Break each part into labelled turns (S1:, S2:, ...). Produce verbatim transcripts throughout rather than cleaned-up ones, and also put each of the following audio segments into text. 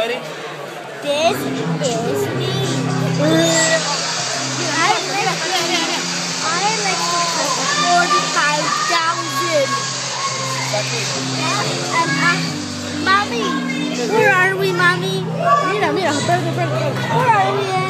S1: ready?
S2: This is me. I like I like forty-five thousand. And uh, mommy, where are we, mommy? Mira, mira, burger, burger. Where are we in?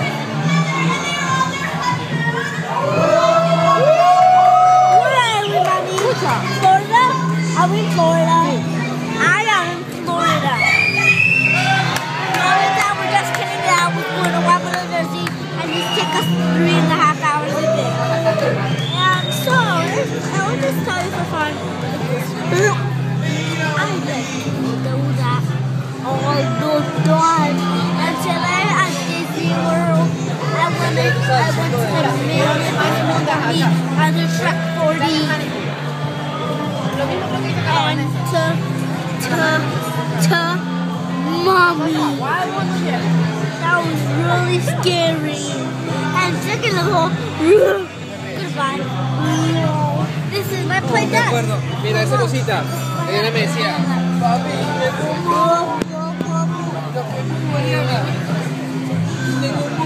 S2: Where are we, mommy? Florida? Are we in Florida? I am in Florida. Florida, we're just kidding it out. We're going to Wapello, Jersey, and just take us three and a half hours a day. And so, I will just tell you for fun. I like to do that all the time. And today at Disney World, I went to, I went to the Million movie and the Shrek forty. And to, to, to Mommy. That was really scary. And second of all, goodbye. This is my play dad.
S1: Mira esa cosita. Ella me decía, papi, me